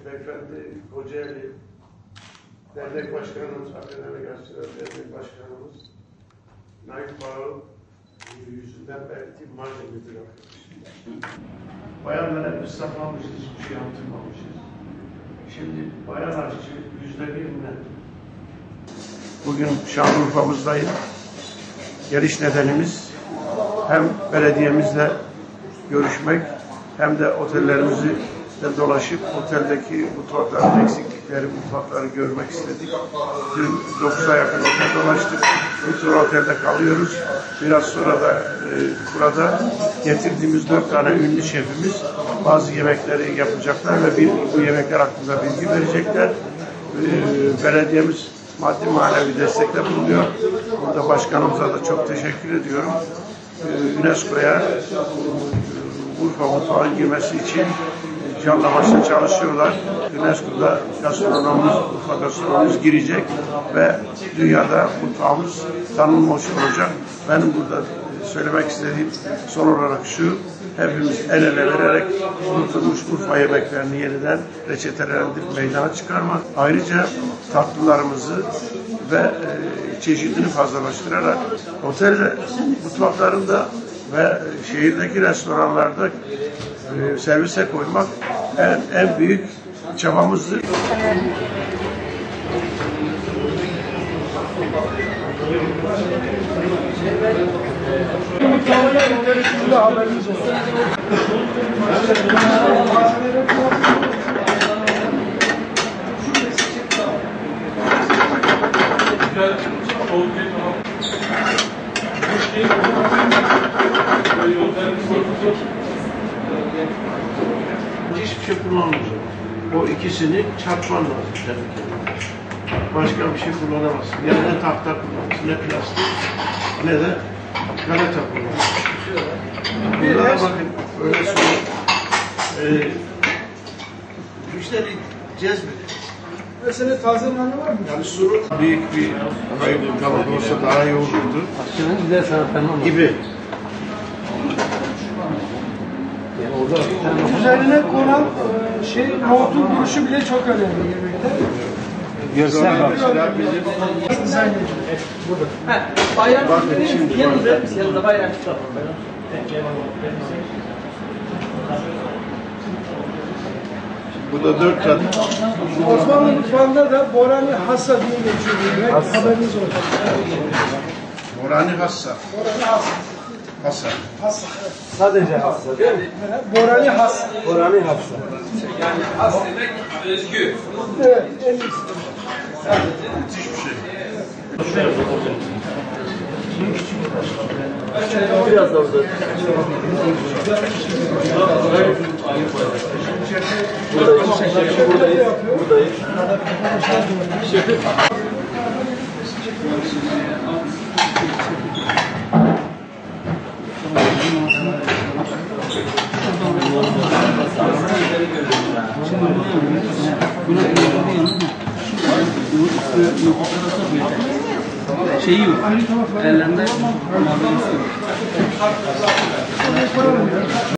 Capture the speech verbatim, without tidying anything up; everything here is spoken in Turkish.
Beyefendi Kocaeli Dernek Başkanımız, Akademik Aşçılar Dernek Başkanımız Naif Bağı yüzünden belki marca müdür arkadaşlar. Bayanlar hep ıslaklamışız, hiçbir şey yaptırmamışız. Şimdi bayan aşçı yüzde birine. Bugün Şanlıurfa'mızdayım. Geliş nedenimiz hem belediyemizle görüşmek hem de otellerimizi de dolaşıp oteldeki mutfakların eksiklikleri, mutfakları görmek istedik. Dün dokuza yakın otel dolaştık. Bir tur otelde kalıyoruz. Biraz sonra da e, burada getirdiğimiz dört tane ünlü şefimiz bazı yemekleri yapacaklar ve bir, bu yemekler hakkında bilgi verecekler. E, belediyemiz maddi manevi destekte bulunuyor. Burada başkanımıza da çok teşekkür ediyorum. E, UNESCO'ya Urfa mutfağın girmesi için canla başla çalışıyorlar. UNESCO'da gastronomimiz, Urfa gastronomimiz girecek ve dünyada mutfağımız tanınmış olacak. Benim burada söylemek istediğim son olarak şu: hepimiz el ele vererek unutulmuş Urfa yemeklerini yeniden reçetelendirip meydana çıkarmak. Ayrıca tatlılarımızı ve e, çeşidini fazlalaştırarak otel mutfaklarında ve şehirdeki restoranlarda e, servise koymak en, en büyük çabamızdır. Haberiniz olsun. Hiçbir şey kullanmayacak. O ikisini çarpman lazım tabii. Başka bir şey kullanamazsın. Yani ne tahta kullanırsın, ne plastik, ne de galeta kullanırsın. Burada da bakın öyle sonra e, müşteri cezbediyor. Mesela taze nane var mı? Yani suru büyük bir kayıp kabuk olsa daha iyi olurdu. Gibi. Üzerine konan e, şey, nohutun duruşu bile çok önemli yemekte. Görsel bak. Bizim burada. Bayram bakın şimdi yanında, yanında bayram tutalım. bu da dört tane. Osmanlı mutfağında da Borani Hassa diye geçiyor bu yemek. Haberiniz olsun. Borani Hassa. Borani Hassa. Hassa. Hassa. Sadece hassa değil mi? Borani Hassa. Borani hassa. Yani has demek özgü. Evet, en iyisi. Müthiş bir şey. Biraz da orada. Buradayız. Buradayız. Buradayız. Şefim. Şeyi yok. Ellerinde